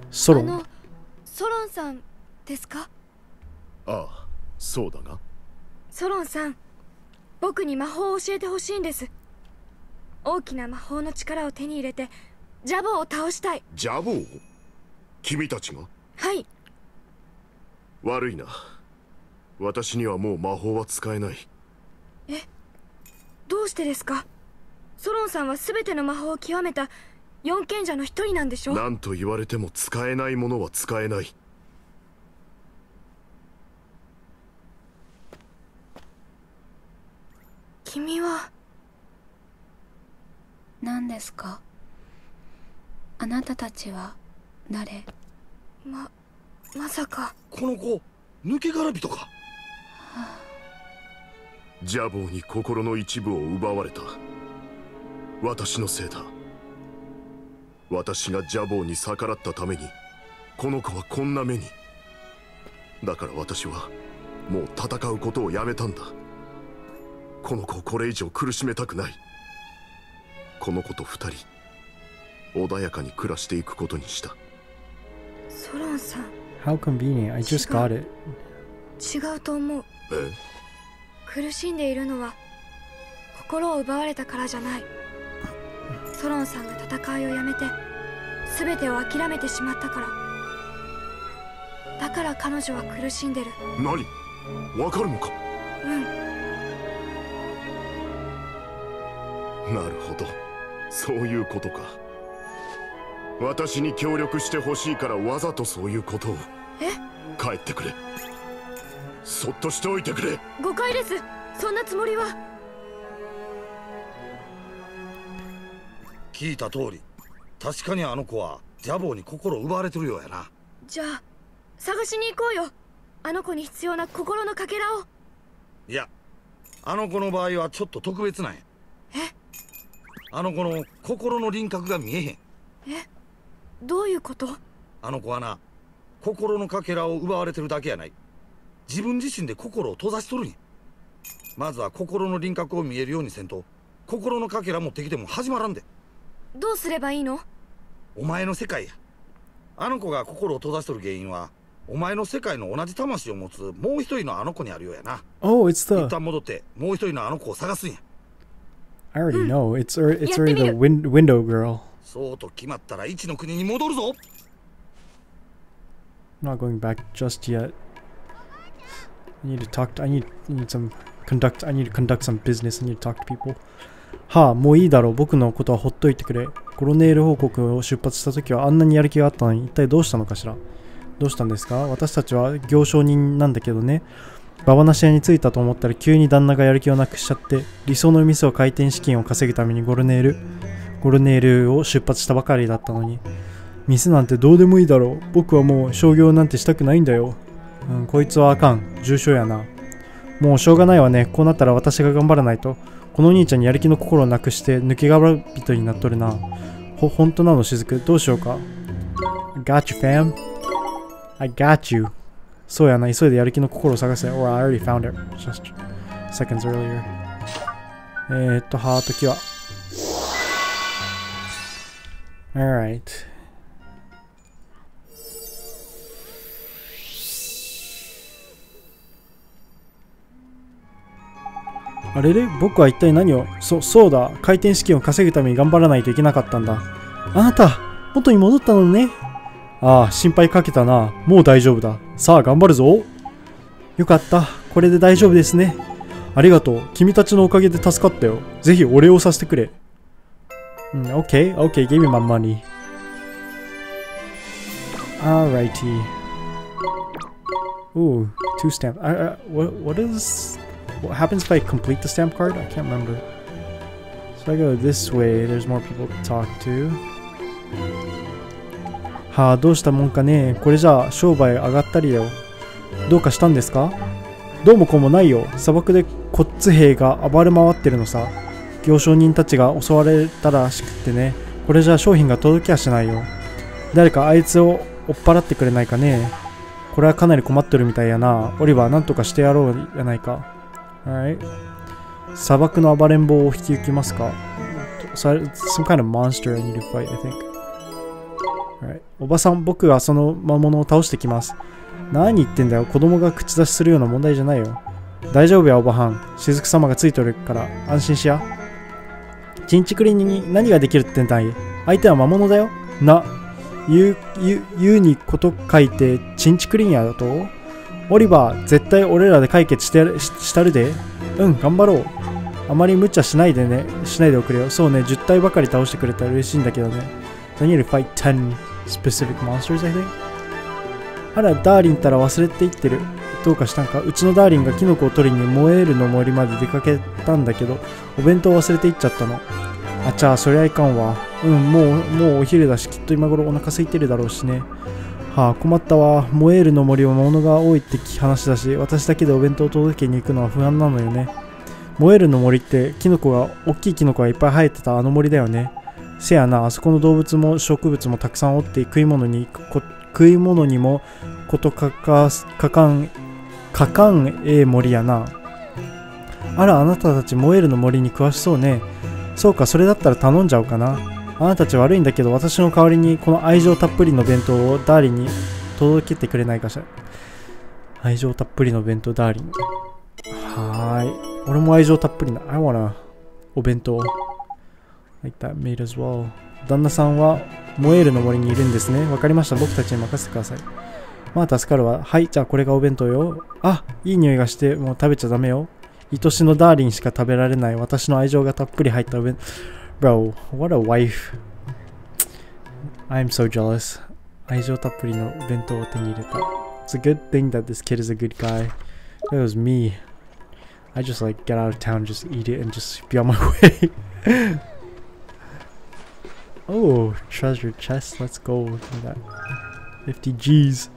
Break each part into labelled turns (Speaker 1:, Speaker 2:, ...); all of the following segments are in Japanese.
Speaker 1: ソロン。
Speaker 2: ソロンさんですか？
Speaker 3: ああ、そうだが。
Speaker 2: ソロンさん、僕に魔法を教えてほしいんです。大きな魔法の力を手に入れてジャボーを倒したい。
Speaker 3: ジャボー？君たちが？
Speaker 2: はい。
Speaker 3: 悪いな。私にはもう魔法は使えない。
Speaker 2: え、どうしてですか？ソロンさんは全ての魔法を極めた四賢者の一人なんでしょ？
Speaker 3: 何と言われても使えないものは使えない。
Speaker 2: 君は
Speaker 4: 何ですか？あなたたちは誰？
Speaker 2: まさか
Speaker 5: この子抜け殻人か？
Speaker 3: ジャボーに心の一部を奪われた。私のせいだ。私がジャボーに逆らったためにこの子はこんな目に。だから私はもう戦うことをやめたんだ。この子をこれ以上苦しめたくない。この子と二人穏やかに暮らしていくことにした。
Speaker 2: ソロンさん。
Speaker 1: How convenient. I just got it.
Speaker 2: 違うと思う。
Speaker 3: え？
Speaker 2: 苦しんでいるのは心を奪われたからじゃない。ソロンさんが戦いをやめて全てを諦めてしまったから。だから彼女は苦しんでる。
Speaker 3: 何？わかるのか？
Speaker 2: うん。
Speaker 3: なるほど、そういうことか。私に協力してほしいからわざとそういうことを。
Speaker 2: え？
Speaker 3: 帰ってくれ。そっとしておいてくれ。
Speaker 2: 誤解です。そんなつもりは。
Speaker 5: 聞いた通り、確かにあの子はジャボーに心を奪われてるようやな。
Speaker 2: じゃあ探しに行こうよ。あの子に必要な心のかけらを。
Speaker 5: いや、あの子の場合はちょっと特別なんや。
Speaker 2: え？
Speaker 5: あの子の心の輪郭が見えへん。
Speaker 2: え？どういうこと？
Speaker 5: あの子はな、心のかけらを奪われてるだけやない。自分自身で心を閉ざしとるんや。まずは心の輪郭を見えるようにせんと、心のかけら持ってきても始まらんで。
Speaker 2: どうすればいいの？
Speaker 5: お前の世界や。あの子が心を閉ざしとる原因は、お前の世界の同じ魂を持つもう一人のあの子にあるようやな。
Speaker 1: Oh, it's
Speaker 5: 一
Speaker 1: the.
Speaker 5: 旦戻ってもう一人のあの子を探すんや。
Speaker 1: I already know. It's already the window girl.
Speaker 5: そうと決まったら一の国に戻るぞ。
Speaker 1: I'm not going back just yet. I need to talk to, I need some I need to conduct some business. I need to talk to people. はあ、もういいだろう。僕のことはほっといてくれ。コロネール報告を出発した時はあんなにやる気があったのに、一体どうしたのかしら。どうしたんですか？私たちは行商人なんだけどね。ババナシ屋に着いたと思ったら急に旦那がやる気をなくしちゃって、理想の店を開店資金を稼ぐためにゴルネールを出発したばかりだったのに。店なんてどうでもいいだろう。僕はもう商業なんてしたくないんだよ。こいつはあかん。重症やな。もうしょうがないわね。こうなったら私が頑張らないと。このお兄ちゃんにやる気の心をなくして抜け殻人になっとるな。本当なの雫。どうしようか。I got you, fam. I got you. そうやな。急いでやる気の心を探せ。Or I already found it. Just seconds earlier. ハートキは。Alright. あれれ僕は一体何をそうだ開店資金を稼ぐために頑張らないといけなかったんだ。あなた元に戻ったのね。ああ心配かけたな。もう大丈夫だ。さあ頑張るぞ。よかったこれで大丈夫ですね。ありがとう君たちのおかげで助かったよ。ぜひお礼をさせてくれ。OK give me my money. Alrighty. Ooh 2 stamps. What is...What happens if I complete the stamp card? I can't remember. So I go this way. There's more people to talk to. はあ、どうしたもんかね。これじゃあ商売上がったりよ。どうかしたんですか？どうもこうもないよ。砂漠でコッツ兵が暴れ回ってるのさ。行商人たちが襲われたらしくってね。これじゃあ商品が届きはしないよ。誰かあいつを追っ払ってくれないかね。これはかなり困ってるみたいやな。オリバーなんとかしてやろうやないか。Alright. 砂漠の暴れん坊を引き受けますか？ Some kind of monster I need to fight, I think. Alright. おばさん、僕はその魔物を倒してきます。何言ってんだよ。子供が口出しするような問題じゃないよ。大丈夫や、おばはん。雫様がついとるから安心しや。チンチクリンに何ができるってんだい。相手は魔物だよ。言うにこと書いてチンチクリンやだと。オリバー、絶対俺らで解決したるで。うん、頑張ろう。あまり無茶しないでおくれよ。そうね、10体ばかり倒してくれたら嬉しいんだけどね。I need to fight 10 specific monsters, I think. あら、ダーリンったら忘れていってる。どうかしたんか。うちのダーリンがキノコを取りに燃えるの森まで出かけたんだけど、お弁当忘れていっちゃったの。あちゃー、そりゃいかんわ。もうお昼だし、きっと今頃お腹空いてるだろうしね。はあ、困ったわ。燃えるの森は物が多いって話だし、私だけでお弁当を届けに行くのは不安なのよね。燃えるの森って大きいキノコがいっぱい生えてたあの森だよね。せやな、あそこの動物も植物もたくさんおって食い物にもことかかん森やな。あら、あなたたち燃えるの森に詳しそうね。そうか、それだったら頼んじゃおうかな。あなたたち悪いんだけど、私の代わりにこの愛情たっぷりの弁当をダーリンに届けてくれないかしら。愛情たっぷりの弁当、ダーリン。はーい。俺も愛情たっぷりな。I wanna お弁当。Like that made as well. 旦那さんは燃えるの森にいるんですね。わかりました。僕たちに任せてください。まあ助かるわ。はい、じゃあこれがお弁当よ。あ、いい匂いがしてもう食べちゃダメよ。愛しのダーリンしか食べられない私の愛情がたっぷり入ったお弁当。Bro, what a wife. I'm so jealous. 愛情たっぷりの弁当を手に入れた。It's a good thing that this kid is a good guy. That was me. I just like get out of town, just eat it, and just be on my way. Oh, treasure chest. Let's go. Look at that. 50 G's.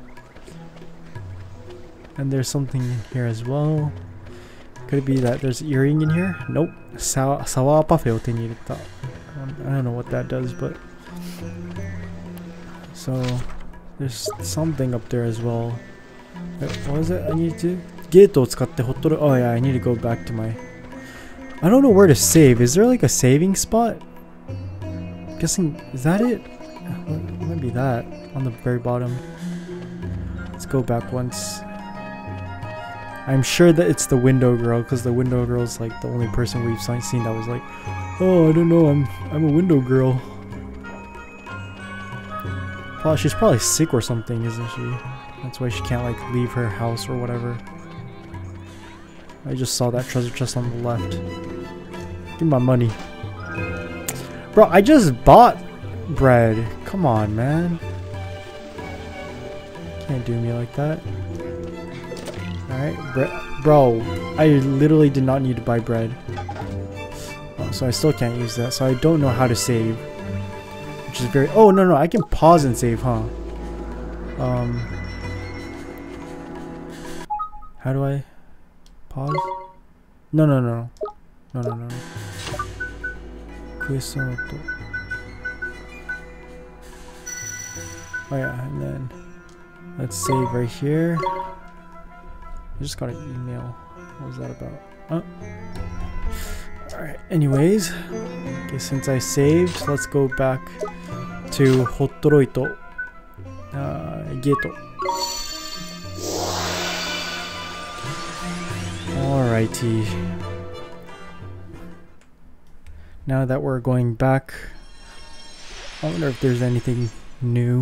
Speaker 1: And there's something here as well. Could it be that there's an earring in here? Nope. Sawa parfaitを手に入れた。I don't know what that does, but so there's something up there as well. What is it? I need to ゲートを使ってほっとる。Oh yeah, I need to go back to my. I don't know where to save. Is there like a saving spot? Guessing is that it? Might be that on the very bottom. Let's go back once. I'm sure that it's the window girl because the window girl's like the only person we've seen that was like, oh, I don't know, I'm a window girl. Oh, she's probably sick or something, isn't she? That's why she can't like leave her house or whatever. I just saw that treasure chest on the left. Give me my money. Bro, I just bought bread. Come on, man. Can't do me like that. Alright, bro, I literally did not need to buy bread. Oh, so I still can't use that. So I don't know how to save. Which is very... Oh, no, I can pause and save, huh? How do I... Pause? No. Quest note. Oh yeah, and then... Let's save right here. I just got an email. What was that about? Oh. Alright, anyways. Okay, since I saved, let's go back to Hottoroito. Geto. Alrighty. Now that we're going back, I wonder if there's anything new.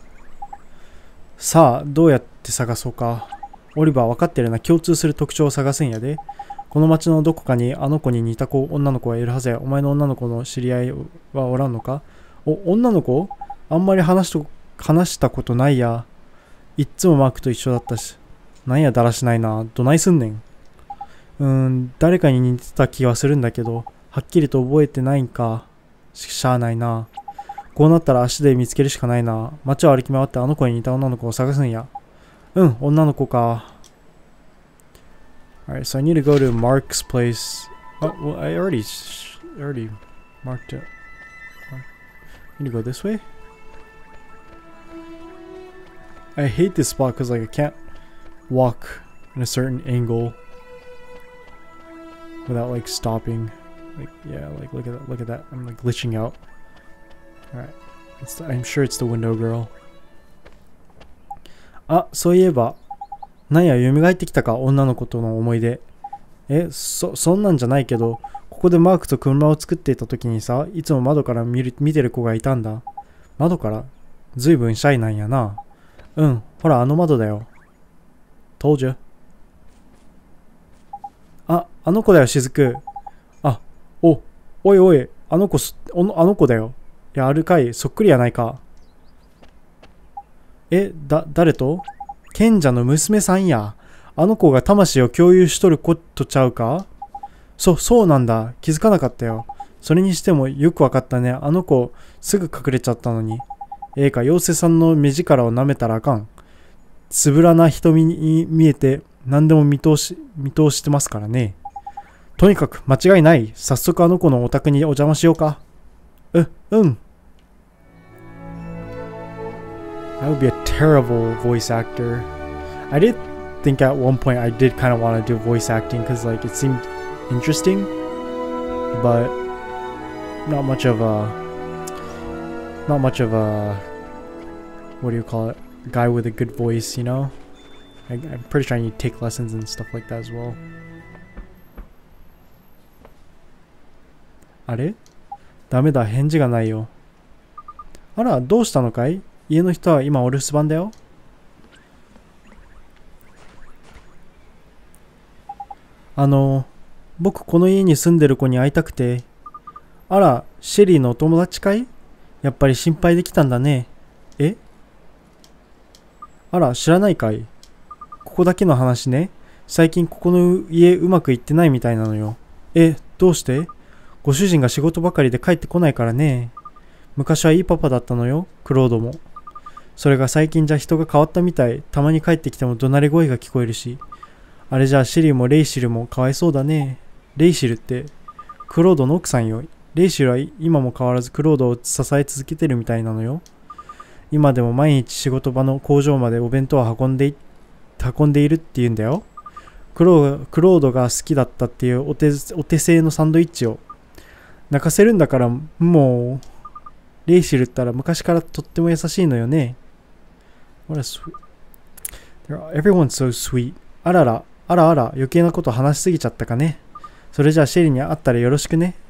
Speaker 1: さあ、どうやって探そうか。オリバー分かってるな。共通する特徴を探すんやで。この町のどこかにあの子に似た女の子がいるはずや。お前の女の子の知り合いはおらんのか？女の子？あんまり話したことないや。いっつもマークと一緒だったし。なんやだらしないな。どないすんねん。誰かに似てた気はするんだけど、はっきりと覚えてないんか。しゃあないな。こうなったら足で見つけるしかないな。街を歩き回ってあの子に似た女の子を探すんや。女の子か。Alright, so I need to go to Mark's place. Oh, well, I already marked it. I need to go this way? I hate this spot because like I can't walk in a certain angle without like stopping. Like, yeah, like look at that. I'm like glitching out. Alright. I'm sure it's the window girl. あ、そういえば、なんや、蘇ってきたか、女の子との思い出。そんなんじゃないけど、ここでマークと車を作っていた時にさ、いつも窓から見てる子がいたんだ。窓から？ずいぶんシャイなんやな。うん、ほらあの窓だよ。Told you。あの子だよ、雫。おいおい、あの子だよ。いや、あるかい、そっくりやないか。誰と？賢者の娘さんや。あの子が魂を共有しとることちゃうか？そうなんだ。気づかなかったよ。それにしてもよくわかったね。あの子、すぐ隠れちゃったのに。妖精さんの目力を舐めたらあかん。つぶらな瞳に見えて何でも見通してますからね。とにかく間違いない。早速あの子のお宅にお邪魔しようか。うん。I would be a terrible voice actor. I did think at one point I did kind of want to do voice acting because like it seemed interesting, but not much of a what do you call it? Guy with a good voice, you know? I'm pretty sure I need to take lessons and stuff like that as well. あれ？ダメだ、返事がないよ。あら、どうしたのかい？家の人は今お留守番だよ。僕この家に住んでる子に会いたくて。あら、シェリーのお友達かい？やっぱり心配できたんだね。あら、知らないかい？ここだけの話ね。最近ここの家うまくいってないみたいなのよ。どうして？ご主人が仕事ばかりで帰ってこないからね。昔はいいパパだったのよ、クロードも。それが最近じゃ人が変わったみたい。たまに帰ってきても怒鳴り声が聞こえるし。あれじゃあシェリーもレイシルもかわいそうだね。レイシルってクロードの奥さんよ。レイシルは今も変わらずクロードを支え続けてるみたいなのよ。今でも毎日仕事場の工場までお弁当を運んでいるって言うんだよ。クロードが好きだったっていうお手製のサンドイッチを。泣かせるんだからもう。レイシルったら昔からとっても優しいのよね。What a sweet. Everyone's so sweet. あら余計なこと話しすぎちゃったかね。それじゃあシェリーに会ったらよろしくね。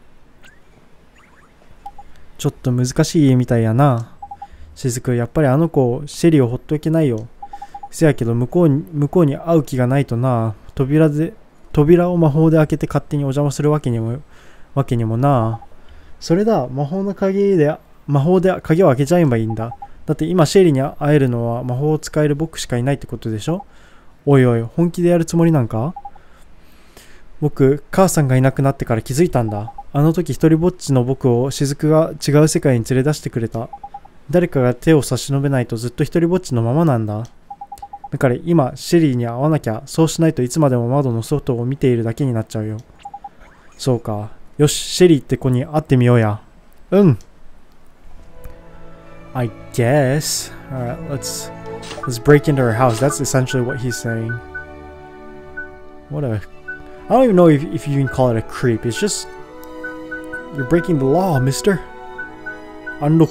Speaker 1: ちょっと難しい家みたいやな。雫、やっぱりあの子シェリーをほっといけないよ。せやけど向こうに会う気がないとな。扉を魔法で開けて勝手にお邪魔するわけにもな。それだ、魔法で鍵を開けちゃえばいいんだ。だって今シェリーに会えるのは魔法を使える僕しかいないってことでしょ。おいおい、本気でやるつもりなんか？僕、母さんがいなくなってから気づいたんだ。あの時一人ぼっちの僕を雫が違う世界に連れ出してくれた。誰かが手を差し伸べないとずっと一人ぼっちのままなんだ。だから今シェリーに会わなきゃ。そうしないといつまでも窓の外を見ているだけになっちゃうよ。そうか。よし、シェリーって子に会ってみようや。うん。I guess. Alright, let's break into her house. That's essentially what he's saying. I don't even know if you can call it a creep. It's just you're breaking the law, mister. Unlock.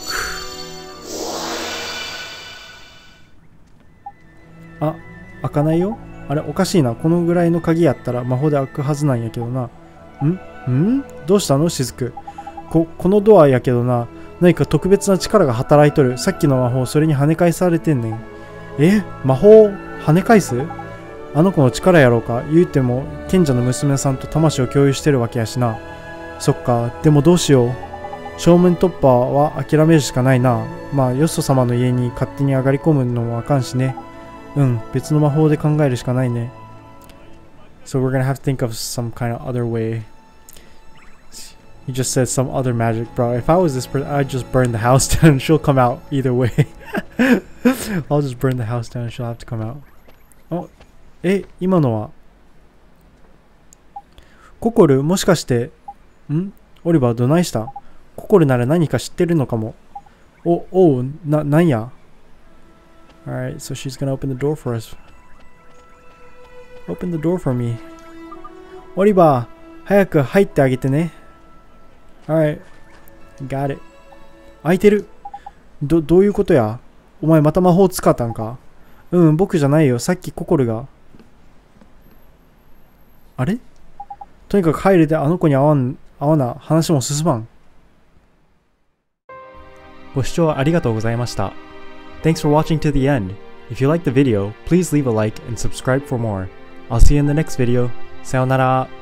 Speaker 1: 開かないよ。あれおかしいな。このぐらいの鍵やったら魔法で開くはずなんやけどな。どうしたの雫。このドアやけどな。何か特別な力が働いとる。さっきの魔法それに跳ね返されてんねん。魔法跳ね返す？あの子の力やろうか。言うても賢者の娘さんと魂を共有してるわけやしな。そっか。でもどうしよう。正面突破は諦めるしかないな。まあヨッソ様の家に勝手に上がり込むのもあかんしね。別の魔法で考えるしかないね。So we're gonna have to think of some kind of other way. He just said some other magic, bro. If I was this person, I'd just burn the house down and she'll come out either way. I'll just burn the house down and she'll have to come out. 今のはココルもしかしてオリバーどないした？ココルなら何か知ってるのかも。なんや。Alright, so she's gonna open the door for us. Open the door for me. オリバー、早く入ってあげてね。Alright, got it. 開いてる。 どういうことや？お前また魔法使ったんか？僕じゃないよ。さっき心が。あれ？とにかく入れてあの子に会わな、話も進まん。ご視聴ありがとうございました。Thanks for watching to the end. If you liked the video, please leave a like and subscribe for more. I'll see you in the next video. さよなら。